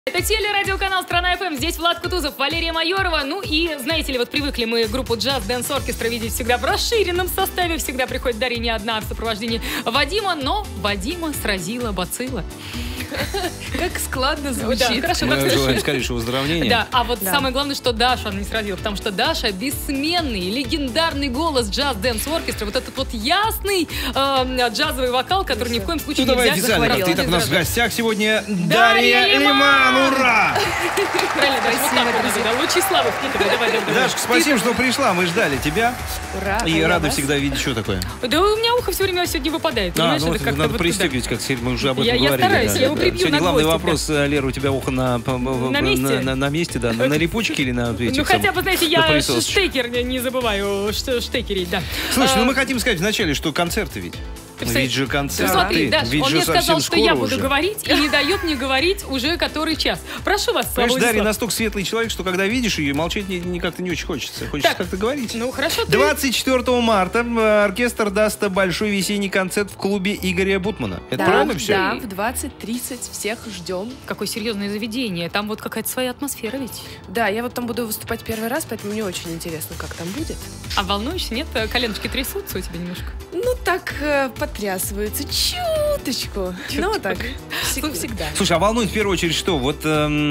Это телерадиоканал «Страна ФМ». Здесь Влад Кутузов, Валерия Майорова. Ну и, знаете ли, вот привыкли мы группу Jazz Dance Orchestra видеть всегда в расширенном составе. Всегда приходит Дарья не одна в сопровождении Вадима, но Вадима сразила бацилла. Как складно звучит. Да, хорошо, мы желаем скорейшего выздоровления. Да, а вот самое главное, что Дашу она не сразила, потому что Даша бессменный, легендарный голос Jazz Dance Orchestra, вот этот вот ясный джазовый вокал, который ни в коем случае нельзя. Ну давай официально. Итак, у нас в гостях сегодня Дарья Лиман. Ура! Правильно, Даша, вот так вот надо. Лучи славы в Питере. Давай. Дашка, спасибо, что пришла. Мы ждали тебя. Ура! И рады всегда видеть. Что такое? Да у меня ухо все время сегодня выпадает. Ну вот надо пристегивать, как мы уже об этом говорили. Я стараюсь, я его прибью. Сегодня главный вопрос, Лера, у тебя ухо на месте? На месте, да. На липучке или на этих? Ну хотя бы, знаете, я штекер не забываю, штекерить, да. Слушай, ну мы хотим сказать вначале, что концерты ведь. Ведь же концерты. Смотри, Даш, ведь он же мне сказал, что я буду уже говорить, и не дает мне говорить уже который час. Прошу вас, Понимаешь, Дарья настолько светлый человек, что когда видишь ее, молчать как-то не очень хочется. Хочется как-то говорить. Ну, хорошо. 24 марта оркестр даст большой весенний концерт в клубе Игоря Бутмана. Это правильно все? Да, в 20:30 всех ждем. Какое серьезное заведение. Там вот какая-то своя атмосфера ведь. Да, я вот там буду выступать первый раз, поэтому мне очень интересно, как там будет. А волнуешься, нет? Коленочки трясутся у тебя немножко? Ну, так потрясываются чуточку. Ну, так, всегда. Слушай, а волнует в первую очередь что? Вот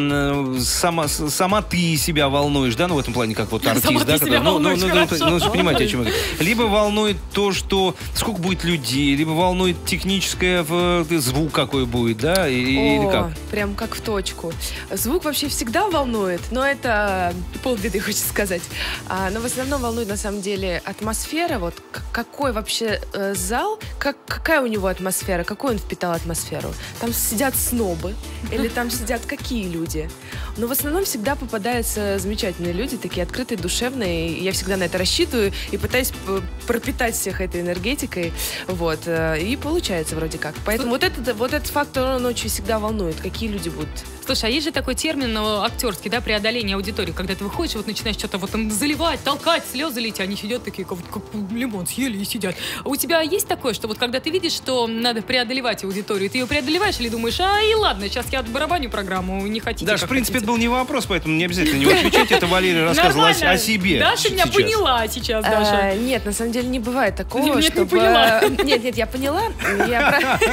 сама ты себя волнуешь, да? Ну, в этом плане, как вот артист, да? Ну, понимаете, о чем я говорю. Либо волнует то, что сколько будет людей, либо волнует техническое, звук какой будет, да? Или как? Прям как в точку. Звук вообще всегда волнует, но это полбеды, хочется сказать. Но в основном волнует, на самом деле, атмосфера. Вот какой вообще зал, какая у него атмосфера, какую он впитал атмосферу. Там сидят снобы, или там сидят какие люди. Но в основном всегда попадаются замечательные люди, такие открытые, душевные. И я всегда на это рассчитываю и пытаюсь пропитать всех этой энергетикой. Вот. И получается вроде как. Поэтому вот этот фактор, он очень всегда волнует, какие люди будут. Слушай, а есть же такой термин актерский, да, преодоление аудитории, когда ты выходишь и вот начинаешь что-то вот там заливать, толкать, слезы лить, они сидят такие, как лимон съели и сидят. А у тебя есть такое, что вот когда ты видишь, что надо преодолевать аудиторию, ты ее преодолеваешь или думаешь, и ладно, сейчас я отбарабаню программу, не хотите? Даже, в принципе, это был не вопрос, поэтому не обязательно не отвечать. Это Валерия рассказывала о себе. Даша меня поняла сейчас, Даша. Нет, на самом деле не бывает такого, Нет, чтобы... не поняла. Нет, я поняла. Нет,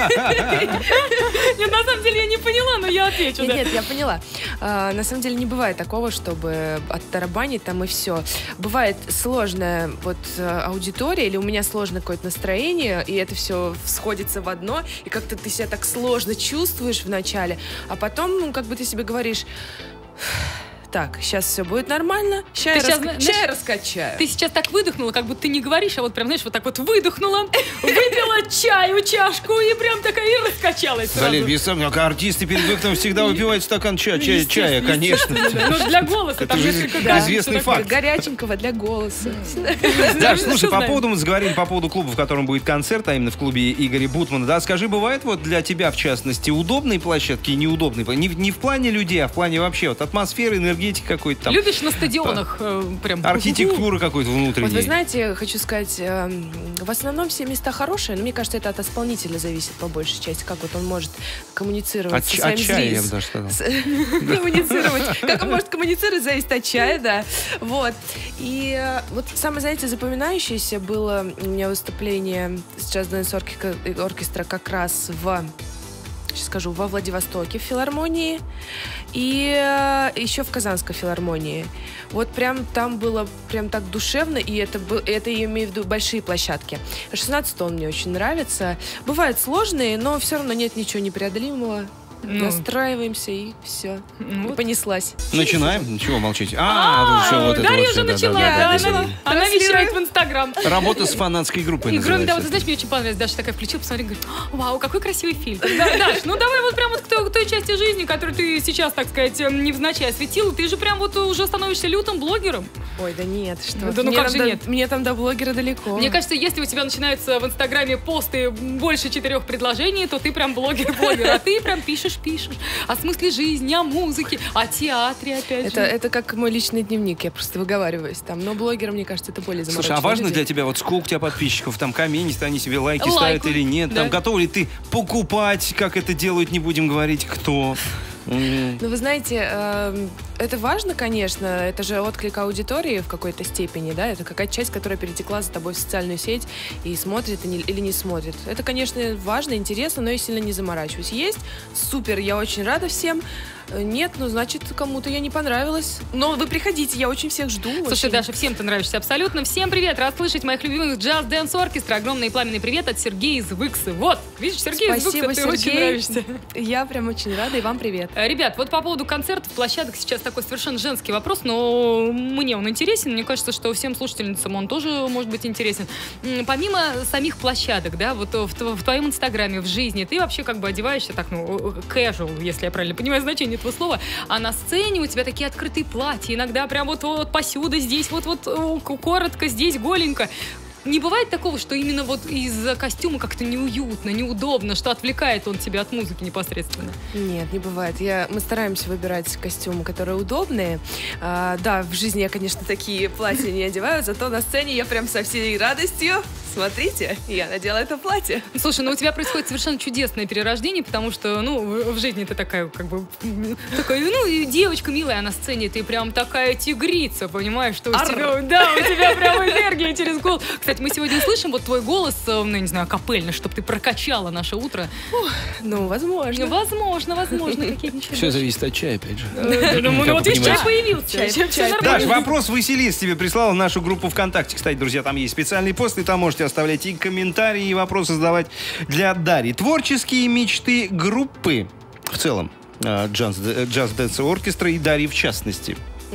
на самом деле я не поняла, но я отвечу. Нет, я поняла. На самом деле не бывает такого, чтобы оттарабанить там и все. Бывает сложная вот аудитория, или у меня сложное какое-то настроение, и это все сходится в одно, и как-то ты себя так сложно чувствуешь вначале, а потом, ну, как бы ты себе говоришь... Так, сейчас все будет нормально. Сейчас я раскачаю. Ты сейчас так выдохнула, как будто ты не говоришь, а вот прям, знаешь, вот так вот выдохнула, выпила чаю, чашку и прям такая и раскачалась сразу. Валерий, без сомнения, артисты перед выходом всегда выпивают стакан чая, конечно. Ну, для голоса там несколько известный факт. Горяченького для голоса. Да, слушай, мы заговорили по поводу клуба, в котором будет концерт, а именно в клубе Игоря Бутмана. Да, скажи, бывает вот для тебя, в частности, удобные площадки и неудобные? Не в плане людей, а в плане вообще вот атмосферы, энергетики какой-то там. Любишь на стадионах прям? Архитектура какой-то внутренней. Вот вы знаете, хочу сказать, в основном все места хорошие, но мне кажется, это от исполнителя зависит по большей части, как вот он может коммуницировать со своим зрителем. Как он может коммуницировать, зависит от чая, да. Вот. И вот самое, знаете, запоминающееся было у меня выступление с Jazz Dance Orchestra как раз во Владивостоке в филармонии и еще в Казанской филармонии. Вот прям там было прям так душевно, и это я имею в виду большие площадки. 16 он мне очень нравится. Бывают сложные, но все равно нет ничего непреодолимого. Настраиваемся и все. И понеслась. Начинаем? Чего молчите? Дарья уже начала. Она вещает в Инстаграм. Работа с фанатской группой И кроме называется. того, ты знаешь, мне очень понравилось. Даша такая включила, посмотрела, говорит, вау, какой красивый фильм. Даш, ну давай вот прям вот к той части жизни, которую ты сейчас, так сказать, невзначай осветила. Ты же прям вот уже становишься лютым блогером. Ой, да нет, что? Да ну как же нет? Мне там до блогера далеко. Мне кажется, если у тебя начинаются в Инстаграме посты больше 4 предложений, то ты прям блогер. А ты прям пишешь о смысле жизни, о музыке, о театре, опять же. Это как мой личный дневник, я просто выговариваюсь там. Но блогерам, мне кажется, это более заморочено. Слушай, а важно для тебя, вот сколько у тебя подписчиков, там комменты, они себе лайки ставят или нет, там готов ли ты покупать, как это делают, не будем говорить, кто? Ну, вы знаете, это важно, конечно. Это же отклик аудитории в какой-то степени, да? Это какая-то часть, которая перетекла за тобой в социальную сеть и смотрит или не смотрит. Это, конечно, важно, интересно, но я сильно не заморачиваюсь. Есть? Супер, я очень рада всем. Нет, ну, значит, кому-то я не понравилась. Но вы приходите, я очень всех жду. Слушай, очень. Даша, всем ты нравишься абсолютно. Всем привет! Рад слышать моих любимых Just Dance Orchestra. Огромный и пламенный привет от Сергея из Выксы. Вот, видишь, Сергей из Выксы, ты Сергей. очень нравишься. Я прям очень рада, и вам привет. Ребят, вот по поводу концертов, площадок сейчас такой совершенно женский вопрос, но мне он интересен. Мне кажется, что всем слушательницам он тоже может быть интересен. Помимо самих площадок, да, вот в твоем инстаграме, в жизни, ты вообще как бы одеваешься так, ну, casual, если я правильно понимаю значение этого слова, а на сцене у тебя такие открытые платья, иногда прям вот посюда, здесь вот коротко, здесь голенько. Не бывает такого, что именно вот из-за костюма как-то неуютно, неудобно, что отвлекает он тебя от музыки непосредственно? Нет, не бывает. Мы стараемся выбирать костюмы, которые удобные. Да, в жизни я, конечно, такие платья не одеваю, зато на сцене я прям со всей радостью. Смотрите, я надела это платье. Слушай, ну у тебя происходит совершенно чудесное перерождение, потому что, ну, в жизни ты такая, как бы, такая, ну, девочка милая, а на сцене ты прям такая тигрица, понимаешь, что у тебя, да, у тебя прям энергия через голос. Кстати, мы сегодня услышим вот твой голос, ну, не знаю, капельно, чтобы ты прокачала наше утро. Ну, возможно. Возможно, какие-нибудь. Все зависит от чая, опять же. Ну, вот видишь, чай появился. Даш, вопрос Василис тебе прислала в нашу группу ВКонтакте. Кстати, друзья, там есть специальный пост, и там можете оставлять и комментарии, и вопросы задавать для Дарьи. Творческие мечты группы в целом, Just Dance Orchestra и Дарьи в частности.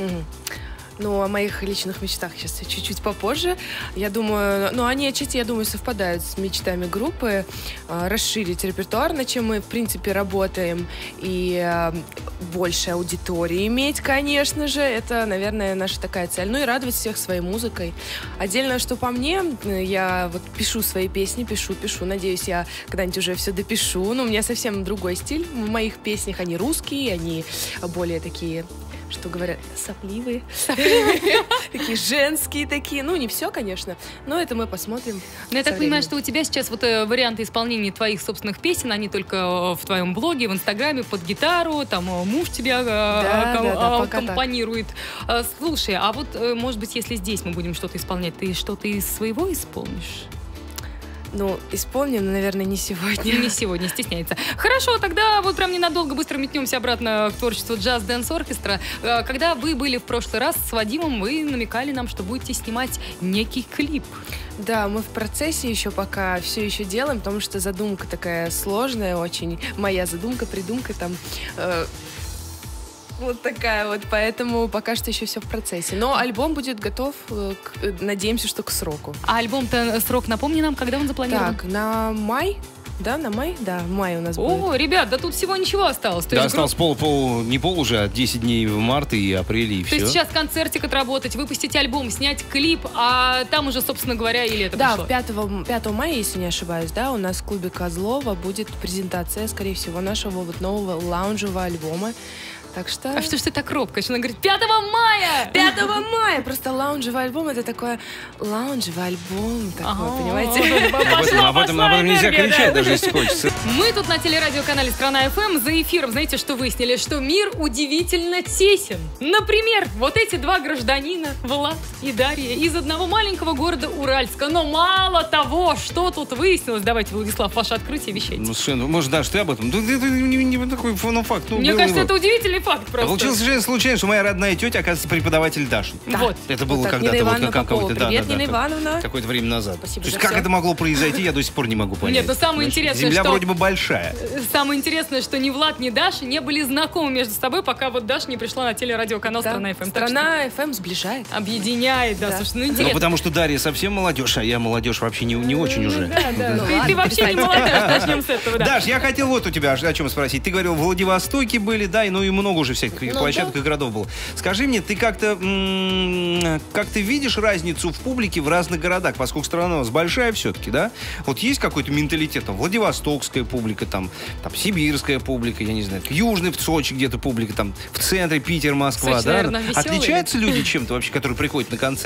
Ну, о моих личных мечтах сейчас чуть-чуть попозже. Я думаю, ну, они отчасти, я думаю, совпадают с мечтами группы. Расширить репертуар, над чем мы, в принципе, работаем. И больше аудитории иметь, конечно же. Это, наверное, наша такая цель. Ну, и радовать всех своей музыкой. Отдельно, что по мне, я вот пишу свои песни, пишу. Надеюсь, я когда-нибудь уже все допишу. Но у меня совсем другой стиль. В моих песнях они русские, они более такие... что говорят, сопливые, такие женские такие. Ну, не все, конечно, но это мы посмотрим. Но я так понимаю, что у тебя сейчас вот варианты исполнения твоих собственных песен, они только в твоем блоге, в Инстаграме, под гитару, там муж тебя аккомпанирует. Слушай, а вот, может быть, если здесь мы будем что-то исполнять, ты что-то из своего исполнишь? Ну, исполним, но, наверное, не сегодня. Не сегодня, стесняется. Хорошо, тогда вот прям ненадолго быстро метнемся обратно к творчеству Just Dance Orchestra. Когда вы были в прошлый раз с Вадимом, вы намекали нам, что будете снимать некий клип. Да, мы в процессе еще пока все еще делаем, потому что задумка такая сложная очень. Моя задумка, придумка там... Вот такая вот, поэтому пока что еще все в процессе. Но альбом будет готов, надеемся, что к сроку. А альбом-то срок, напомни нам, когда он запланирован? Так, на май. Да, на май? Да, в мае у нас будет. О, ребят, да тут всего ничего осталось. Да, осталось не пол уже, а 10 дней в марте и апреле, и все. То есть сейчас концертик отработать, выпустить альбом, снять клип, а там уже, собственно говоря, и лето пришло. Да, 5 мая, если не ошибаюсь, да, у нас в клубе Козлова будет презентация, скорее всего, нашего вот нового лаунжевого альбома. Так что... А что ж ты так робко? Что она говорит 5 мая? 5 мая! Просто лаунжевый альбом, это такое лаунжевый альбом такой, понимаете? Об этом нельзя кричать, даже если хочется. Мы тут на телерадиоканале «Страна ФМ» за эфиром, знаете, что выяснили? Что мир удивительно тесен. Например, вот эти два гражданина, Влад и Дарья, из одного маленького города Уральска. Но мало того, что тут выяснилось, давайте, Владислав, ваше открытие вещайте. Ну, совершенно, может, Даш, ты об этом? Это не такой факт. Мне кажется, это удивительный факт просто. Получилось совершенно случайно, что моя родная тетя, оказывается, преподаватель Даши. Да. Вот. Это было когда-то вот какое-то... Привет, Нина Ивановна. Какое-то время назад. Спасибо. То есть, как это могло произойти, я до сих пор не могу понять. Нет, но самое интересное, Земля что... вроде бы большая. Самое интересное, что ни Влад, ни Даша не были знакомы между собой, пока вот Даша не пришла на телерадиоканал «Страна ФМ». «Страна ФМ» сближает. Объединяет, да. Слушай, ну интересно. Ну, потому что Дарья совсем молодежь, а я молодежь вообще не очень уже. Да. Ты вообще не молодежь, начнем с этого, да. Даш, я хотел вот у тебя о чем спросить. Ты говорил, в Владивостоке были, да, ну и много уже всяких площадок и городов было. Скажи мне, ты как ты видишь разницу в публике в разных городах, поскольку страна у нас большая все-таки, да? Вот есть какой-то менталитет, там, владивостокская публика, там сибирская публика, я не знаю, южный, в Сочи где-то публика, там, в центре Питер, Москва, Сочи, да? наверное, веселый. Отличаются люди чем-то вообще, которые приходят на концерт?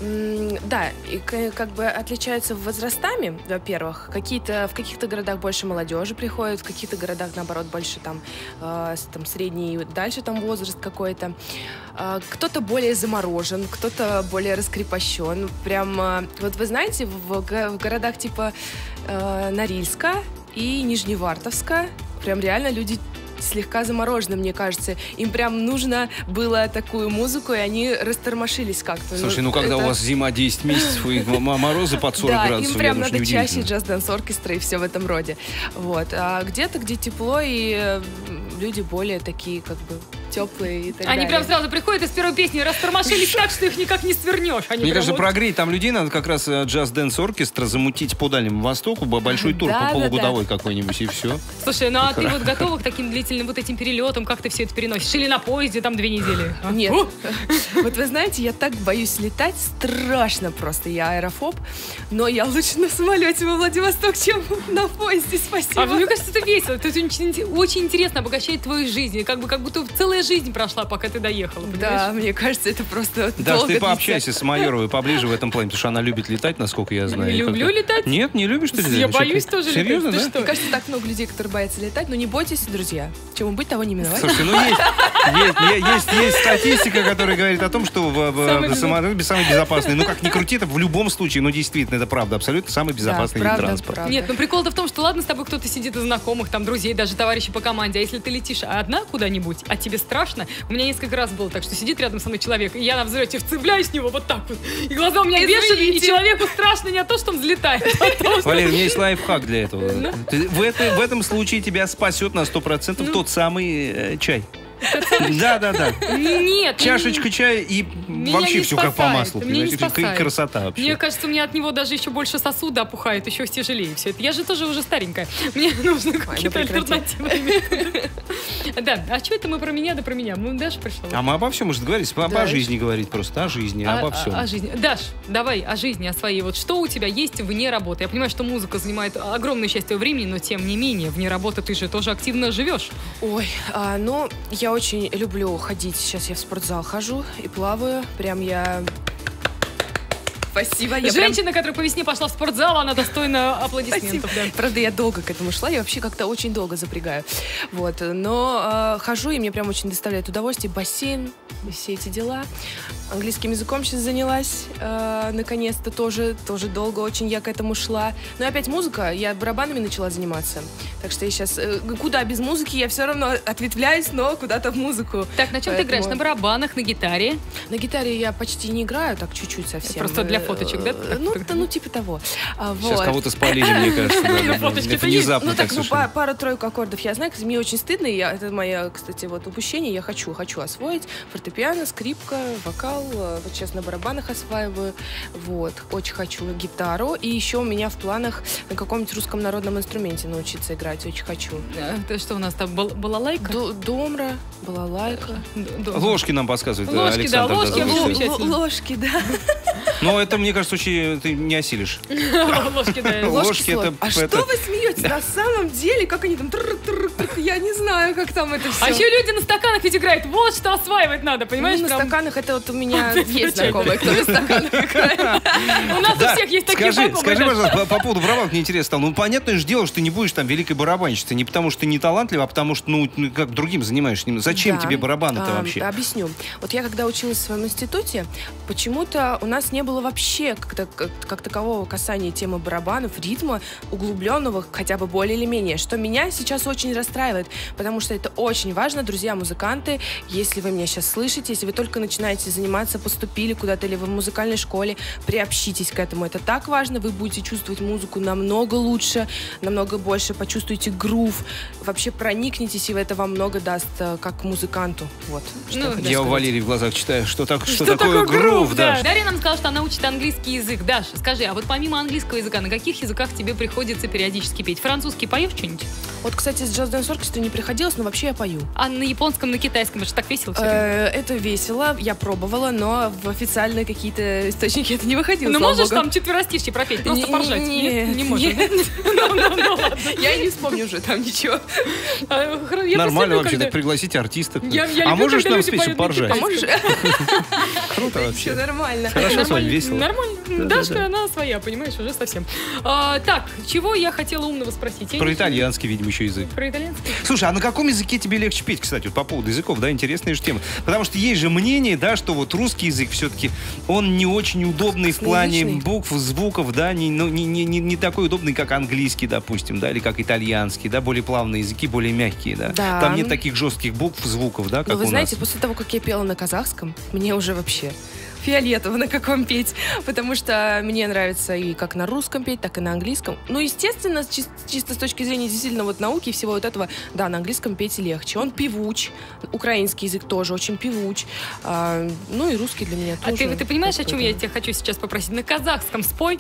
Да, и как бы отличаются возрастами, во-первых. В каких-то городах больше молодежи приходит, в каких-то городах, наоборот, больше там средний, дальше там возраст какой-то. Кто-то более заморожен, кто-то более раскрепощен. Прям, вот вы знаете, в городах типа Норильска и Нижневартовска прям реально люди слегка заморожены, мне кажется. Им прям нужно было такую музыку, и они растормошились как-то. Слушай, когда у вас зима 10 месяцев, и морозы под 40 градусов, им прям надо чаще джаз-данс-оркестра и все в этом роде. Вот. А где-то, где тепло, и люди более такие, как бы, теплые и так далее. Они прям сразу приходят из первой песни, растормошились так, что их никак не свернешь. Мне кажется, прогреть там людей надо как раз джаз-дэнс-оркестра замутить по Дальнему Востоку, большой тур полугодовой какой-нибудь, и все. Слушай, ну а ты вот готова к таким длительным вот этим перелетам? Как ты все это переносишь? Или на поезде там 2 недели? Нет. Вот вы знаете, я так боюсь летать, страшно просто. Я аэрофоб, но я лучше на самолете во Владивосток, чем на поезде, спасибо. Мне кажется, это весело. Это очень интересно, обогащает твою жизнь. Как будто целая жизнь прошла, пока ты доехала. Да, мне кажется, это просто Даже ты пообщайся с Майоровой поближе в этом плане, потому что она любит летать, насколько я знаю. Не люблю летать. Нет, не любишь ты летать? Я боюсь тоже летать. Серьезно, да? Мне кажется, так много людей, которые боятся летать, но не бойтесь, друзья. Чему быть, того не миновать. Слушай, есть статистика, которая говорит о том, что самолет самый безопасный. Ну, как ни крути, это в любом случае, действительно, это правда, абсолютно самый безопасный вид транспорта. Нет, прикол-то в том, что ладно, с тобой кто-то сидит из знакомых, там, друзей, даже товарищей по команде, а если ты летишь одна куда-нибудь, а тебе страшно, у меня несколько раз было так, что сидит рядом со мной человек, и я на взлете вцепляюсь в него вот так вот, и глаза у меня бешеные, и человеку страшно не то, что он взлетает, а то, что... Валерий, у меня есть лайфхак для этого. В этом случае тебя спасет на 100% тот самый чай. Да. Нет. Чашечка чая и вообще все как по маслу. Красота вообще. Мне кажется, у меня от него даже еще больше сосуда опухает, еще тяжелее все это. Я же тоже уже старенькая. Мне нужны какие-то альтернативы. Да, а что это мы про меня, да про меня? Даша пришла. А мы обо всем, мы же договорились, о жизни говорить просто, о жизни, обо всем. О жизни. Даш, давай о жизни, о своей. Вот что у тебя есть вне работы? Я понимаю, что музыка занимает огромную часть твоего времени, но тем не менее, вне работы ты же тоже активно живешь. Ой, я очень люблю ходить. Сейчас я в спортзал хожу и плаваю. Прям я... Спасибо. Женщина, которая по весне пошла в спортзал, она достойна аплодисментов. Да. Правда, я долго к этому шла. Я вообще как-то очень долго запрягаю. Вот. Но хожу, и мне прям очень доставляет удовольствие. Бассейн, все эти дела. Английским языком сейчас занялась. Наконец-то тоже долго очень я к этому шла. Но опять музыка. Я барабанами начала заниматься. Так что я сейчас... Куда без музыки? Я все равно ответвляюсь, но куда-то в музыку. Так, на чем ты играешь? На барабанах, на гитаре? На гитаре я почти не играю, так чуть-чуть совсем. Просто для фоточек, да? Типа того. Сейчас кого-то спалили, мне кажется. Фоточки-то внезапно так, пару-тройку аккордов я знаю. Мне очень стыдно. Это мое, кстати, упущение. Я хочу освоить фортепиано, скрипка, вокал. Вот сейчас на барабанах осваиваю. Вот. Очень хочу гитару. И еще у меня в планах на каком-нибудь русском народном инструменте научиться играть. Очень хочу. Это что у нас там? Балалайка? Домра, балалайка. Ложки нам подсказывает Александр. Ложки, да. Но это, мне кажется, ты не осилишь. Ложки, да. Ложки это... А что вы смеетесь? На самом деле, как они там... Я не знаю, как там это все. А еще люди на стаканах ведь играют. Вот что осваивать надо, понимаешь? На стаканах это вот у меня есть знакомые, кто на стаканах играет. У нас у всех есть такие знакомые. Скажи, пожалуйста, по поводу барабанов мне интересно стало. Понятное же дело, что ты не будешь там великой барабанщицей. Не потому, что ты не талантлива, а потому, что, как другим занимаешься. Зачем тебе барабаны-то вообще? Объясню. Вот я когда училась в своем институте, почему-то у нас не было вообще как такового касания темы барабанов, ритма, углубленного, хотя бы более или менее, что меня сейчас очень расстраивает, потому что это очень важно, друзья музыканты, если вы меня сейчас слышите, если вы только начинаете заниматься, поступили куда-то или вы в музыкальной школе, приобщитесь к этому, это так важно, вы будете чувствовать музыку намного лучше, намного больше, почувствуете грув, вообще проникнетесь, и это вам много даст как музыканту. Вот. Я у Валерии в глазах читаю, что такое грув, да. Дарья нам сказала, что она учит английский язык. Даша, скажи, а вот помимо английского языка, на каких языках тебе приходится периодически петь? Французский поешь что-нибудь? Вот, кстати, с джаз-дэнс оркестрой не приходилось, но вообще я пою. А на японском, на китайском, это же так весело все Это весело, я пробовала, но в официальные какие-то источники это не выходило. Ну можешь там четверостишье пропеть, просто поржать? Нет, не можешь. Я не вспомню уже там ничего. Нормально вообще, так пригласите артистов. А можешь нам спеть, чтобы поржать? А можешь? Круто вообще. Все нормально. Хорошо с вами, весело. Нормально. Дашка, она своя, понимаешь, уже совсем. Так, чего я хотела умного спросить? Про итальянский, видимо, еще язык. Про итальянский? Слушай, а на каком языке тебе легче петь, кстати, вот по поводу языков, да, интересная же тема. Потому что есть же мнение, да, что вот русский язык все-таки, он не очень удобный в плане букв, звуков, да, не такой удобный, как английский, допустим, да, или как итальянский, да, более плавные языки, более мягкие, да. Там нет таких жестких букв, звуков, да, как у нас. Вы знаете, после того, как я пела на казахском, мне уже вообще фиолетово, на каком петь, потому что мне нравится и как на русском петь, так и на английском. Ну, естественно, чисто с точки зрения действительно вот науки и всего вот этого, да, на английском петь легче. Он певуч, украинский язык тоже очень певуч, ну и русский для меня тоже. А ты понимаешь, о чем я тебя хочу сейчас попросить? На казахском спой.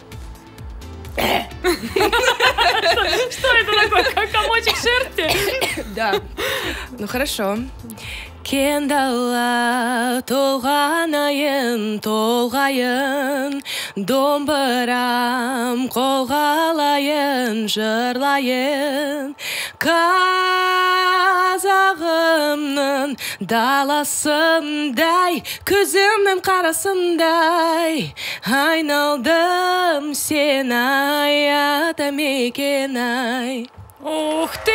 Что это такое? Комочек шерсти? Да. Ну, хорошо. Кендала толғанайын, толғайын, домбырам қолғалайын, жырлайын. Қазағымның даласындай, көзімнің қарасындай, айналдым сен ай, атамекен-ай. Ух ты!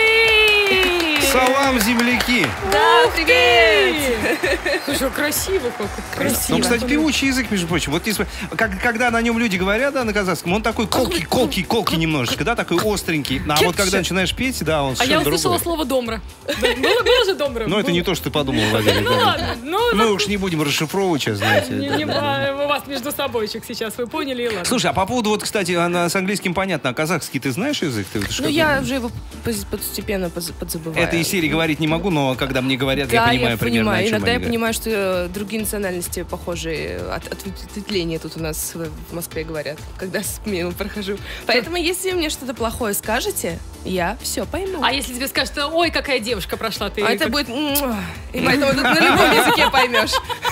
Салам, земляки! Да, привет! Слушай, красиво как. Красиво. Ну, кстати, певучий язык, между прочим. Вот когда на нем люди говорят, да, на казахском, он такой колкий немножечко, да, такой остренький. А вот когда начинаешь петь, да, он совершенно другой. А я услышала слово «домра». Было же «домра»? Ну, это не то, что ты подумал, Владимир. Ну, ладно. Мы уж не будем расшифровывать сейчас, знаете. У вас между собойчик сейчас, вы поняли, и ладно. Слушай, а по поводу, вот, кстати, с английским понятно, а казахский ты знаешь язык? Ну, я уже его постепенно подзабываю. Это из серии говорить не могу, но когда мне говорят, да, я понимаю примерно, о чем иногда они я говорят. понимаю, что другие национальности похожие. Ответвления тут у нас в Москве говорят, когда мимо прохожу. Поэтому, если мне что-то плохое скажете, я все пойму. А если тебе скажут, ой, какая девушка прошла, ты... А это будет... И поэтому тут на любом языке поймешь.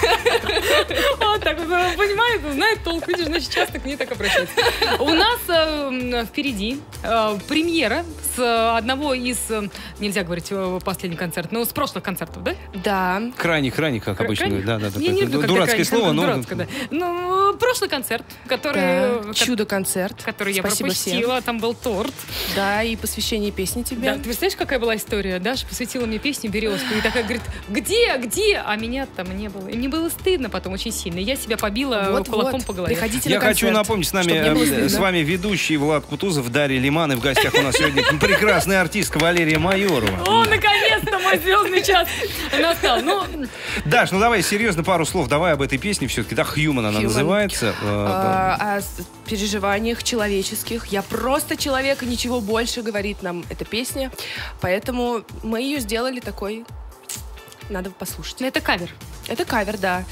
Вот так вот, понимает, знает толк. Видишь, значит, часто к ней так обращаются. У нас впереди премьера с одного из, нельзя говорить последний концерт, но с прошлых концертов, да? Да. Крайних, как обычно. Да. Дурацкое слово, но... Ну, прошлый концерт, который... Чудо-концерт. Который я пропустила, там был торт. Да, и посвящение песни тебе. Да, ты представляешь, какая была история? Даша посвятила мне песню «Березку». И такая говорит, где? А меня там не было. И мне было стыдно потом очень сильно. Я себя побила кулаком по голове. Приходите я на концерт, хочу напомнить, с вами ведущий Влад Кутузов, Дарья Лиман. И в гостях у нас сегодня прекрасная артистка Валерия Майорова. О, наконец-то мой звездный час настал. Даш, ну давай серьезно пару слов. Давай об этой песне все-таки. Да, «Human» она называется. О переживаниях человеческих. Я просто человек, и ничего больше, говорит нам эта песня. Поэтому мы ее сделали такой. Надо послушать. Это кавер. Это кавер, да.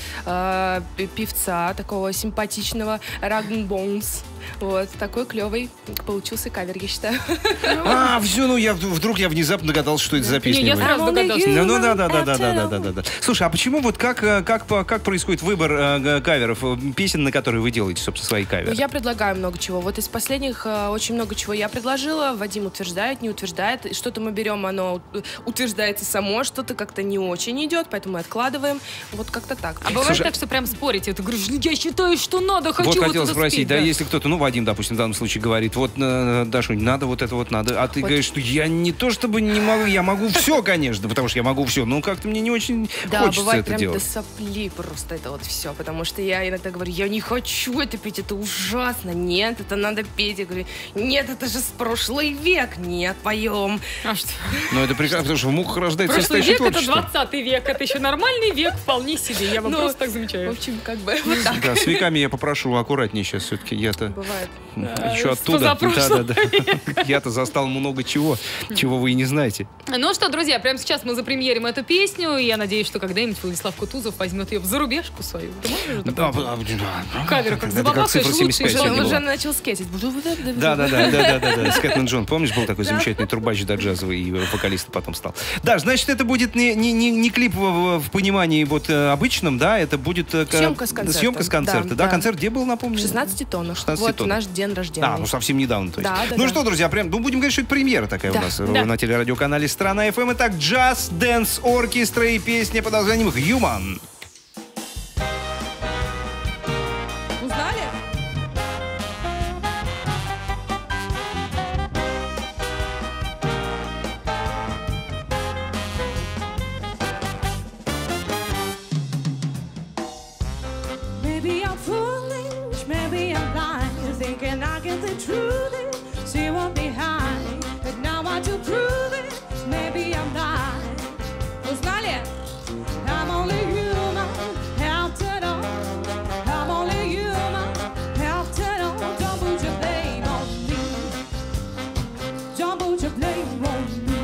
Певца такого симпатичного, Рагн Боунс. Вот, такой клевый получился кавер, я считаю. Все, вдруг я внезапно догадался, что это за песня. Я сразу догадался. Ну да. Слушай, а почему вот как происходит выбор каверов, песен, на которые вы делаете, собственно, свои каверы? Я предлагаю много чего. Вот из последних очень много чего я предложила. Вадим утверждает, не утверждает. Что-то мы берем, оно утверждается само, что-то как-то не очень идет, поэтому мы откладываем. Вот как-то так. А бывает так, что прям спорите? Ты говоришь, я считаю, что надо, хочу вот вот хотел это спросить, спеть, да, если кто-то, Вадим, допустим, в данном случае говорит, вот, Дашунь, надо вот это вот надо, а ты говоришь, что я не то чтобы не могу, я могу все, конечно, потому что я могу все, но как-то мне не очень хочется это прям делать. до сопли просто это вот все, потому что я иногда говорю, я не хочу это петь, это ужасно, нет, это надо петь, я говорю, нет, это же с прошлый век, нет, поем. А что? Ну это прекрасно, потому что в мухах рождается прошлый век творчество. Это 20 век, это еще нормальный век, вполне себе, я вам просто так замечаю. В общем, как бы вот так. Да, с веками я попрошу аккуратнее сейчас все-таки, я-то бывает. Еще оттуда. Да. Я-то застал много чего вы и не знаете. Ну что, друзья, прямо сейчас мы запремьерим эту песню. И я надеюсь, что когда-нибудь Владислав Кутузов возьмет ее в зарубежку свою. Ты можешь же такое? Кавер, как забабахаешь, лучше. Он уже начал скетить. Да. Скэтмен Джон, помнишь, был такой замечательный трубач, да, джазовый, и вокалист потом стал. Да, значит, это будет не клип в понимании вот обычном, да, это будет съемка с концерта. Съемка с концерта, да. Концерт где был, напомню? 16 тоннах. Вот наш день рождения. Ну совсем недавно, то есть. Да. Ну что, друзья, прям, будем говорить, что это премьера такая у нас на телерадиоканале «Страна ФМ». Итак, джаз, дэнс, оркестра и песня под названием «Human». Узнали? Maybe I'm foolish, maybe I'm blind, thinking I get the truth, see what behind, but now I to prove it, maybe I'm blind. Uznali? I'm only human, after all. I'm only human, after all. Don't put your blame on me. Don't put your blame on me.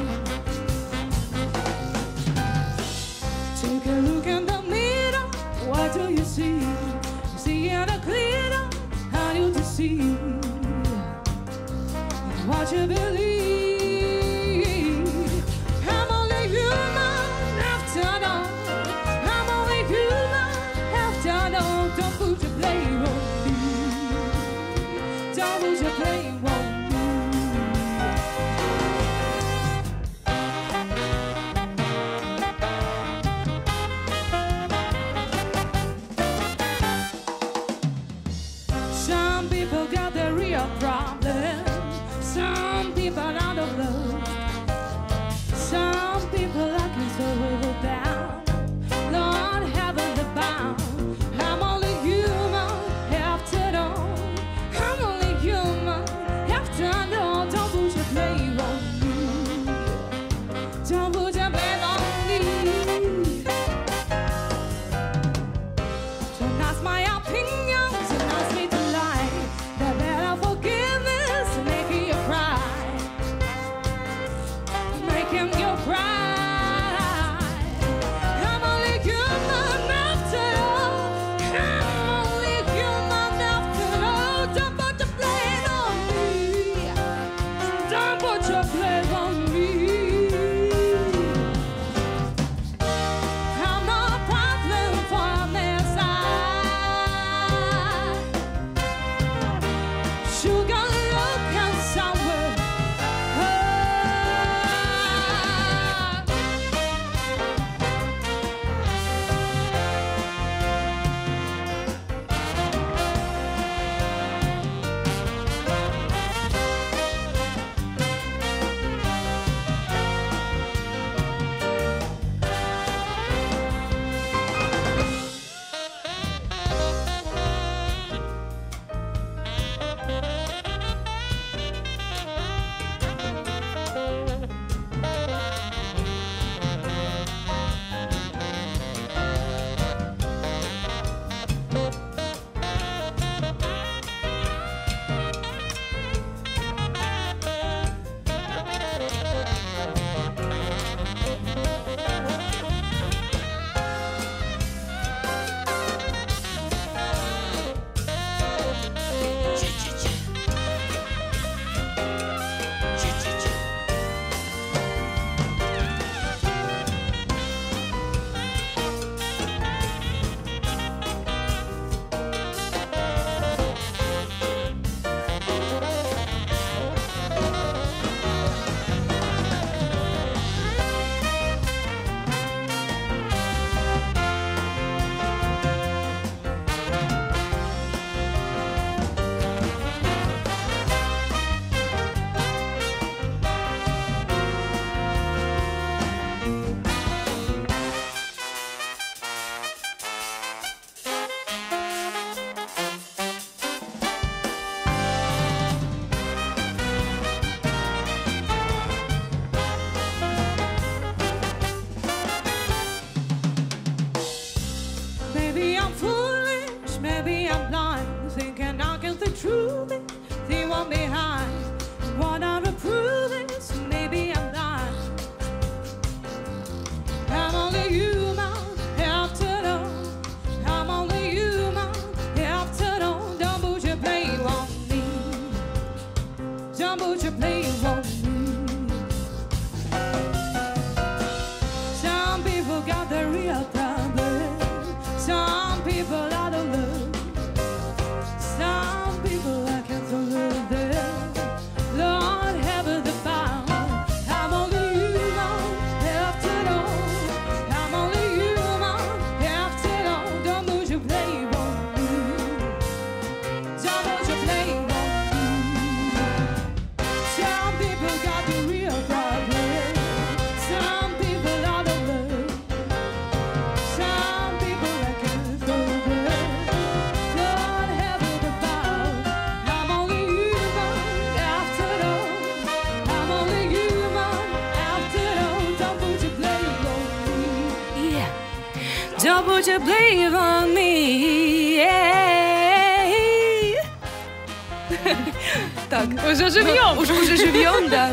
Take a look in the mirror, what do you see? Seeing a glitter, how you deceive? What you believe? I'm only human after all. I'm only human after all. Don't put your blame on me. Don't put your blame on me. Some people got their real problems. Some people out of love. Some people are so bound. Lord, heaven abound. I'm only human after all. I'm only human after all. Don't put your blame on me. Don't put your blame on me. Don't ask my opinion, don't ask me to lie. The better forgiveness, making you cry. Making you cry. I'm only human after all. I'm only human after all. Don't put your blame on me. Don't put your blame on me. I'm no problem for me side. Sugar looking somewhere. Maybe I'm foolish, maybe I'm blind, thinking I get the truth is, they want me high. Wanna prove it, so maybe I'm blind. I'm only human, after all. I'm only human, after all. Don't put your blame on me. Don't put your blame on me. Some people got the real problem. Some people out of love. Some people I can't love them. Lord, heaven the bound. I'm only human, after all. I'm only human, after all. Don't put your blame on me. Don't put your blame on me. Some people got the real problem. Some people out of love. Some people I can't love them. Lord, heaven the bound. I'm only human, after all. I'm only human, after all. Don't put your blame on me. Yeah. Don't put your blame on me. Yeah. Так, Уже живьем. уже живем, да.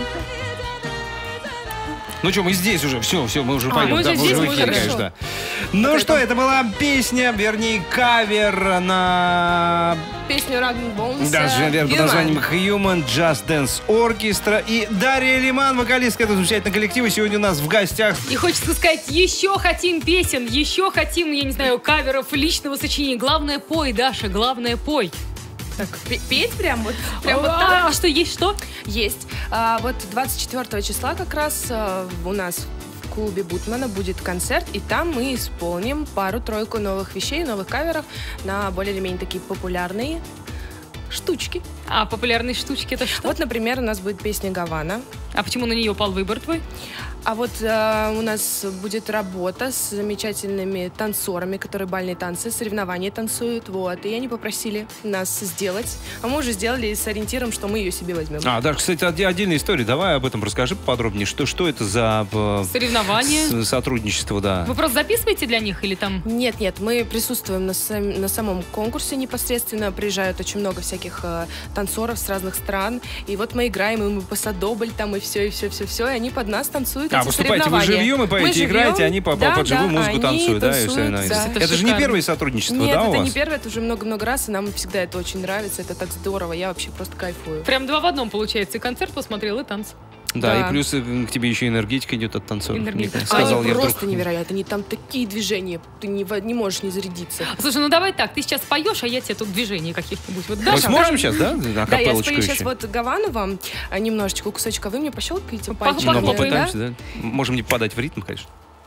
Ну что, мы здесь уже, все, мы уже поем, мы да, уже мы уже здесь, в мы эфире, уже конечно. хорошо. Ну что, это была песня, вернее, кавер на... Песню Raging Bones. Даже, наверное, под названием Human Just Dance Orchestra. И Дарья Лиман, вокалистка этого замечательного коллектива, сегодня у нас в гостях. И хочется сказать, еще хотим песен, еще хотим, я не знаю, каверов, личного сочинения. Главное, пой, Даша, главное, пой. Так, петь прям вот так? А что, есть что? Есть. Вот 24 числа как раз у нас в клубе Бутмана будет концерт, и там мы исполним пару-тройку новых вещей, новых каверов на более или менее такие популярные штучки. А популярные штучки это что? Вот, например, у нас будет песня «Гавана». А почему на нее упал выбор твой? А вот у нас будет работа с замечательными танцорами, которые бальные танцы, соревнования танцуют, вот. И они попросили нас сделать. А мы уже сделали с ориентиром, что мы ее себе возьмем. Даже, кстати, отдельная история. Давай об этом расскажи поподробнее. Что это за Соревнования. сотрудничество, да? Вы просто записываете для них или там? Нет, мы присутствуем на самом конкурсе непосредственно. Приезжают очень много всяких танцоров с разных стран. И вот мы играем, и мы пасадобль там, и все. И они под нас танцуют. Выступаете вы живьем и поете, играете, они под живую музыку танцуют, да? И танцуют, да. Это же не первое сотрудничество, Нет, да, у это вас? не первое, это уже много-много раз, и нам всегда это очень нравится, это так здорово, я вообще просто кайфую. Прям 2 в 1 получается. И концерт посмотрел, и танцы. Да, Да. и плюс к тебе еще энергетика идет от танцоров. Энергетика. Мне сказал Они я просто вдруг. невероятно, они там такие движения, ты не можешь не зарядиться. Слушай, ну давай так, ты сейчас поешь, а я тебе тут движений каких-нибудь. Вот Мы Даша, сможем сейчас, да? Да, я Акапеллочку спою сейчас еще. вот Гавану вам, немножечко кусочка, вы мне пощелкаете Ну, пальчиками, Ну, похлопай, попытаемся, да? Можем не попадать в ритм, конечно.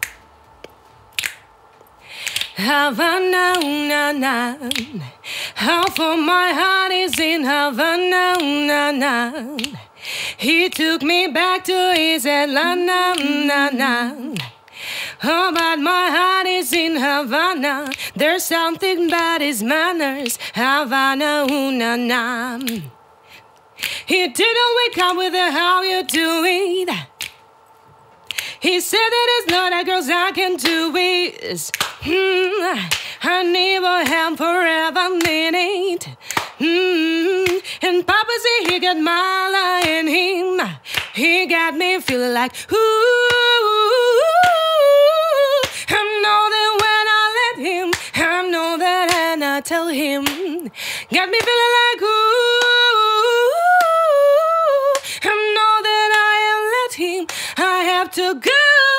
Havana, na, na. How for my heart is in Havana, na, na. He took me back to his Atlanta, na, na. Oh, but my heart is in Havana. There's something about his manners, Havana, na, na. He didn't wake up with a how you doing. He said that it's not a girl's I can do it. I never have forever minute. And Papa said he got my light in him. He got me feeling like ooh. I know that when I let him, I know that and I tell him. Got me feeling like ooh. I know that I ain't let him. I have to go.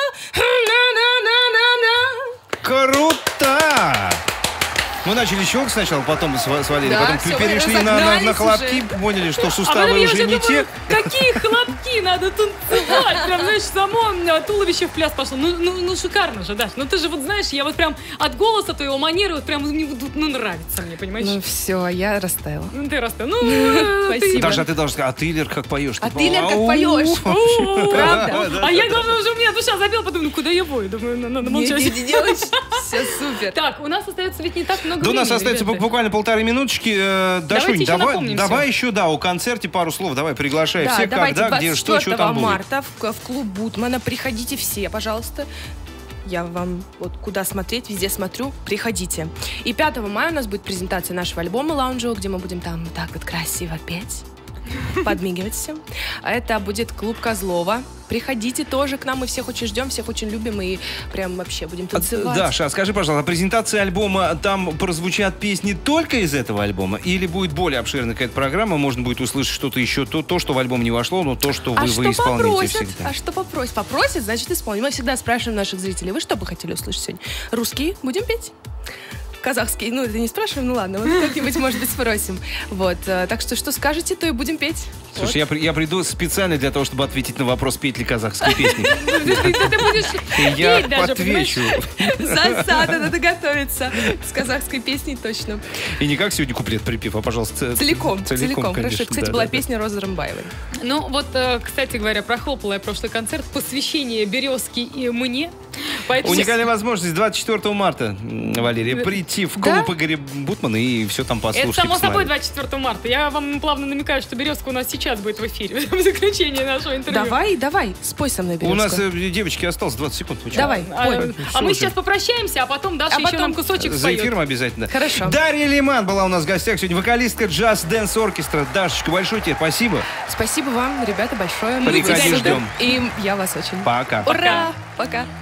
Круто! Мы начали щелк сначала, потом свалили, Да, потом всё, перешли на разогнались хлопки, уже. поняли, что а суставы потом я уже уже не те. думаю, какие хлопки, надо танцевать. Прям, знаешь, само туловище в пляс пошло. Ну шикарно же, Даш. Ну ты же вот знаешь, я вот прям от голоса твоего манеры вот прям нравится мне, понимаешь? Ну все, я растаяла. Ну ты растаял. Ну, Спасибо. Даша, ты должна сказать, а ты, Лер, как поешь? А ты, Лер, как поешь? Правда? А я, главное, уже у меня душа запела, потом, ну куда я пою? Думаю, надо молчать. Не делать. Все супер. Так, у нас остается ведь не так много Да у времени. нас остается ребята. буквально полторы минуточки. Дашунь, еще напомним давай всё. еще, да, о концерте пару слов. Давай, приглашай Да, всех, давайте когда, где, что 24 там будет. марта в клуб Бутмана. Приходите все, пожалуйста. Я вам вот куда смотреть, везде смотрю. Приходите. И 5 мая у нас будет презентация нашего альбома «Лаунжо», где мы будем там так вот красиво петь, подмигивать всем. А это будет клуб Козлова. Приходите тоже к нам, мы всех очень ждем, всех очень любим и прям вообще будем танцевать. Даша, скажи, пожалуйста, презентация альбома, там прозвучат песни только из этого альбома? Или будет более обширная какая-то программа, можно будет услышать что-то еще, то, что в альбом не вошло, но то, что вы исполните всегда? А что попросят? Попросят, значит исполним. Мы всегда спрашиваем наших зрителей, вы что бы хотели услышать сегодня? Русские будем петь? Казахский, ну это не спрашиваем, ну ладно, вот как-нибудь, может быть, спросим. Вот, так что скажете, то и будем петь. Слушай, вот. Я приду специально для того, чтобы ответить на вопрос, петь ли казахские песни. Ты будешь я отвечу. Засада, надо готовиться с казахской песней точно. И не как сегодня куплет-припев, а, пожалуйста, целиком. Хорошо, кстати, была да. песня Розы Рымбаевой. Ну вот, кстати говоря, прохлопала я прошлый концерт, посвящение «Березки» и мне. Поэтому уникальная возможность 24 марта, Валерия, прийти в клуб Игоря Бутмана и все там послушать. Это само собой 24 марта. Я вам плавно намекаю, что «Березка» у нас сейчас будет в эфире, в заключении нашего интервью. Давай, спой со мной «Березка». У нас, девочки, осталось 20 секунд. Давай, пой. А мы сейчас попрощаемся, а потом Даша еще нам кусочек за споет. эфиром обязательно. Хорошо. Дарья Лиман была у нас в гостях сегодня, вокалистка джаз-дэнс-оркестра. Дашечка, большое тебе спасибо. Спасибо вам, ребята, большое. Приходи, ждем. И я вас очень. Пока. Ура! Пока.